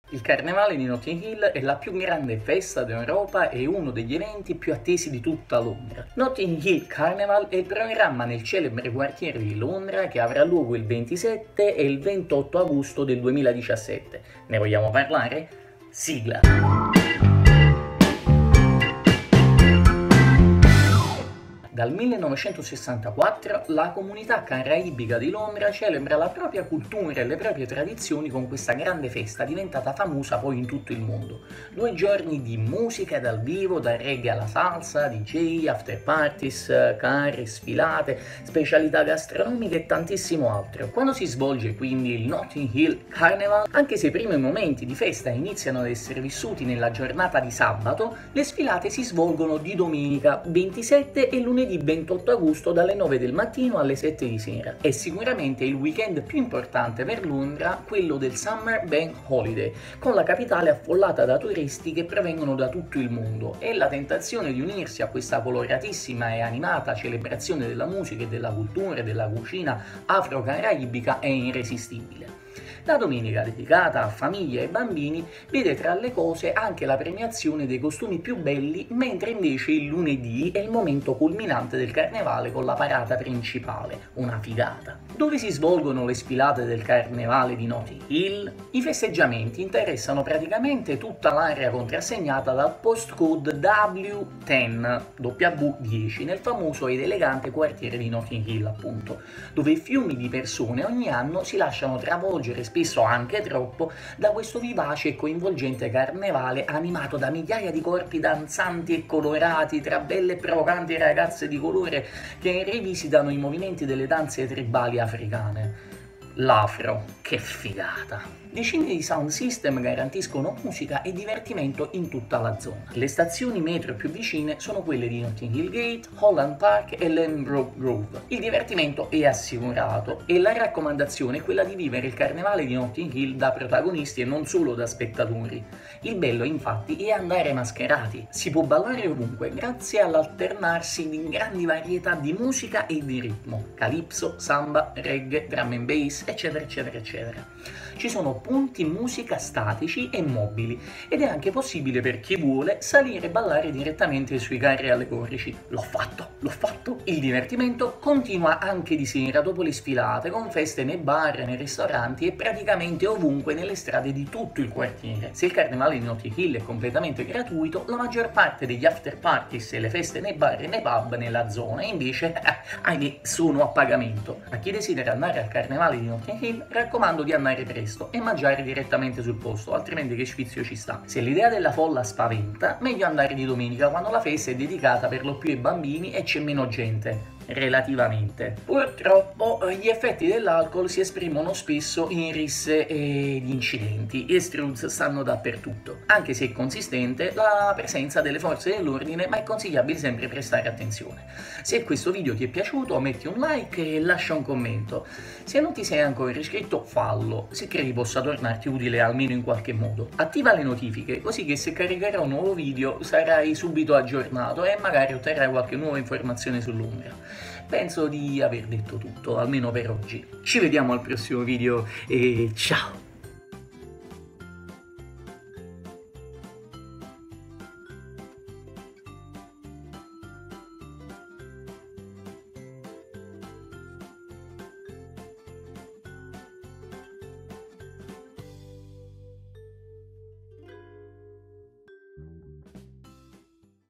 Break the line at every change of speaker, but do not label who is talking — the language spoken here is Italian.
Il Carnevale di Notting Hill è la più grande festa d'Europa e uno degli eventi più attesi di tutta Londra. Notting Hill Carnival è il programma nel celebre quartiere di Londra che avrà luogo il 27 e il 28 agosto del 2017. Ne vogliamo parlare? Sigla! Dal 1964 la comunità caraibica di Londra celebra la propria cultura e le proprie tradizioni con questa grande festa diventata famosa poi in tutto il mondo. 2 giorni di musica dal vivo, dal reggae alla salsa, DJ, after parties, carri, sfilate, specialità gastronomiche e tantissimo altro. Quando si svolge quindi il Notting Hill Carnival, anche se i primi momenti di festa iniziano ad essere vissuti nella giornata di sabato, le sfilate si svolgono di domenica 27 e lunedì 28 agosto dalle 9 del mattino alle 7 di sera. È sicuramente il weekend più importante per Londra, quello del Summer Bank Holiday, con la capitale affollata da turisti che provengono da tutto il mondo e la tentazione di unirsi a questa coloratissima e animata celebrazione della musica e della cultura e della cucina afro-caraibica è irresistibile. La domenica, dedicata a famiglie e bambini, vede tra le cose anche la premiazione dei costumi più belli, mentre invece il lunedì è il momento culminante del carnevale con la parata principale, una figata. Dove si svolgono le sfilate del carnevale di Notting Hill? I festeggiamenti interessano praticamente tutta l'area contrassegnata dal postcode W10 nel famoso ed elegante quartiere di Notting Hill, appunto, dove fiumi di persone ogni anno si lasciano travolgere, spesso anche troppo, da questo vivace e coinvolgente carnevale animato da migliaia di corpi danzanti e colorati tra belle e provocanti ragazze di colore che rivisitano i movimenti delle danze tribali africane. L'afro, che figata! Decine di sound system garantiscono musica e divertimento in tutta la zona. Le stazioni metro più vicine sono quelle di Notting Hill Gate, Holland Park e Ladbroke Grove. Il divertimento è assicurato e la raccomandazione è quella di vivere il carnevale di Notting Hill da protagonisti e non solo da spettatori. Il bello infatti è andare mascherati. Si può ballare ovunque grazie all'alternarsi di grandi varietà di musica e di ritmo. Calypso, samba, reggae, drum and bass, eccetera eccetera eccetera. Ci sono punti musica statici e mobili ed è anche possibile per chi vuole salire e ballare direttamente sui carri allegorici. L'ho fatto! Il divertimento continua anche di sera dopo le sfilate con feste nei bar, nei ristoranti e praticamente ovunque nelle strade di tutto il quartiere. Se il carnevale di Notting Hill è completamente gratuito, la maggior parte degli after parties e le feste nei bar e nei pub nella zona invece ahimè sono a pagamento. A chi desidera andare al carnevale di Notting Hill raccomando di andare presto e mangiare direttamente sul posto, altrimenti che sfizio ci sta. Se l'idea della folla spaventa, meglio andare di domenica quando la festa è dedicata per lo più ai bambini e c'è meno gente. Relativamente. Purtroppo gli effetti dell'alcol si esprimono spesso in risse ed incidenti e struzz stanno dappertutto. Anche se è consistente la presenza delle forze dell'ordine, ma è consigliabile sempre prestare attenzione. Se questo video ti è piaciuto metti un like e lascia un commento. Se non ti sei ancora iscritto fallo, se credi possa tornarti utile almeno in qualche modo. Attiva le notifiche così che se caricherò un nuovo video sarai subito aggiornato e magari otterrai qualche nuova informazione su Londra. Penso di aver detto tutto, almeno per oggi. Ci vediamo al prossimo video e ciao!